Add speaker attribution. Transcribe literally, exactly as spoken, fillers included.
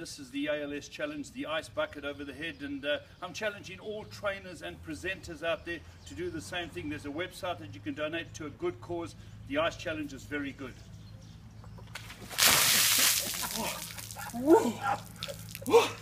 Speaker 1: this is the A L S challenge, the ice bucket over the head, and uh, I'm challenging all trainers and presenters out there to do the same thing. There's a website that you can donate to a good cause. The ice challenge is very good. Whoa. Whoa.